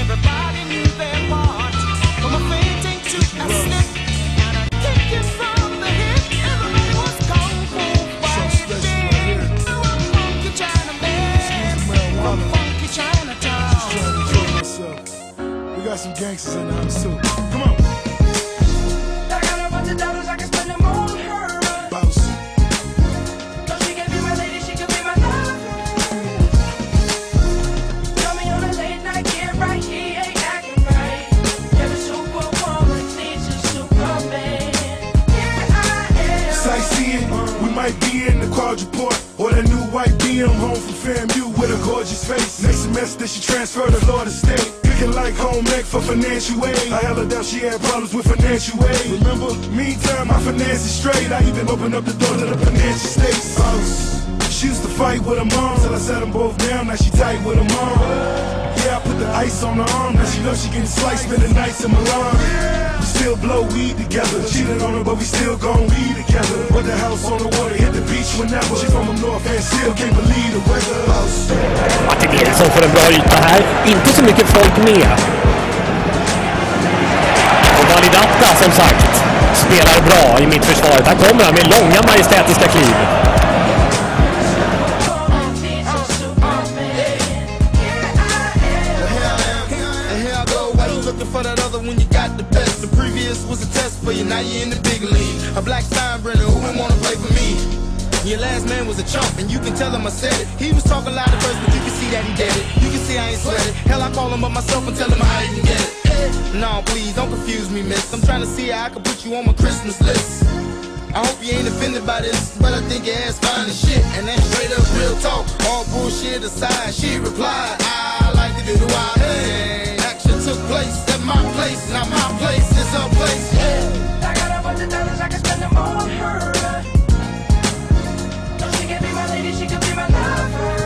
everybody knew their part. From a fainting to a slip and a kick from the hip, everybody was kung fu fighting. From funky Chinaman, from funky Chinatown. We got some gangsters in the house too. Come on. I got a bunch of dollars, I can spend them on her. Bounce. No, she can be my lady, she can be my lover. Tell me on a late night, get right, he ain't acting right. Every superwoman needs a Superman. Yeah, I am. Sightseeing, we might be in the quadruport or that new white BM home from FAMU with a gorgeous face. Next semester she transferred to Florida State. Cooking like home ec for financial aid. I held her down, she had problems with financial aid. Remember, meantime my finances straight. I even opened up the door to the financial states. She used to fight with her mom till I set them both down. Now she tight with her mom. Yeah, I put the ice on her arm. Now she knows she getting sliced, spending nights in Milan. We still blow weed together. Cheated on her, but we still gon' be together. Put the house on the water, hit the beach whenever. She from the north and still can't believe the weather. Martin Eriksson får en bra yta här. Inte så mycket folk med. Och Validatta som sagt spelar bra i mittförsvaret. Här kommer han med långa majestätiska kliv. For that other when you got the best. The previous was a test for you, now you're in the big league. A black Steinbrenner who wouldn't want to play for me. Your last man was a chump, and you can tell him I said it. He was talking loud at first, but you can see that he did it. You can see I ain't sweat it. Hell, I call him up myself and tell him I didn't get it. No, please, don't confuse me, miss. I'm trying to see how I can put you on my Christmas list. I hope you ain't offended by this, but I think your ass fine as shit. And that's straight up real talk. All bullshit aside, she replied, I like to do the wild thing. Action took place at my place, now my place is her place. I got a bunch of dollars, I can spend them on her. No, she can be my lady, she can be my lover.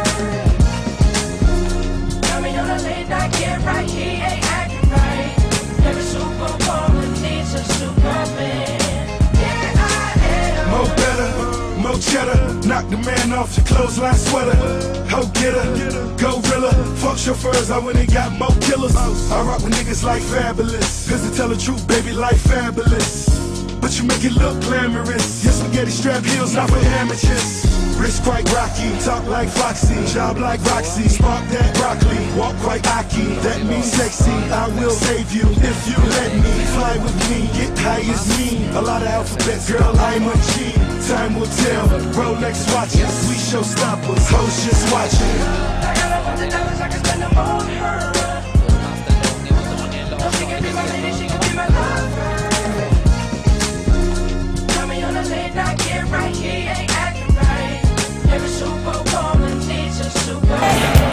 Tell me on a late night, get right, he ain't acting right. Every superwoman needs a Superman. Yeah, I am. Mo better, mo cheddar, knock the man off your clothesline sweater. Ho getter, gorilla, fuck chauffeurs, I went and got more killers. I rock with niggas like Fabulous, cause to tell the truth, baby, like Fabulous. But you make it look glamorous. Your spaghetti strap heels, not for amateurs. Wrist quite rocky, talk like Foxy, job like Roxy, spark that broccoli, walk quite cocky, that means sexy. I will save you if you let me. Fly with me, get high as me. A lot of alphabets, girl, I'm a G. Time will tell, Rolex watches, we showstoppers, hoes just watching. I got a bunch of dollars, I can spend them on her. No, she can be my lady, she can be my lover. Tell me on a late night, get right, he ain't acting right. Every superwoman needs a Superman.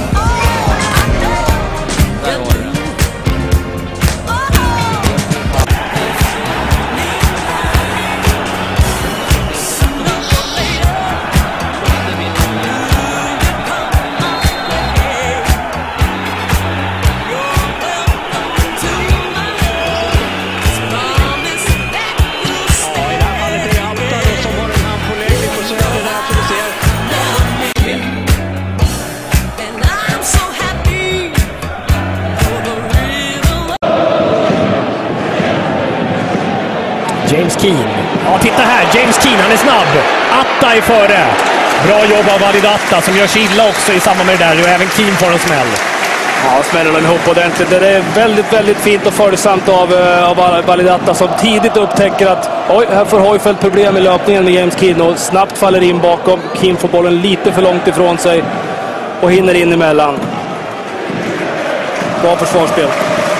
James Keen. Ja, titta här. James Keen, han är snabb. Atta är före. Bra jobb av Validatta som gör sig illa också i samband med det där. Och även Keen får en smäll. Ja, smäller den ihop ordentligt. Det är väldigt, väldigt fint och följsamt av Validatta som tidigt upptäcker att oj, här får Hojfeldt problem i löpningen med James Keen och snabbt faller in bakom. Keen får bollen lite för långt ifrån sig och hinner in emellan. Bra försvarsspel.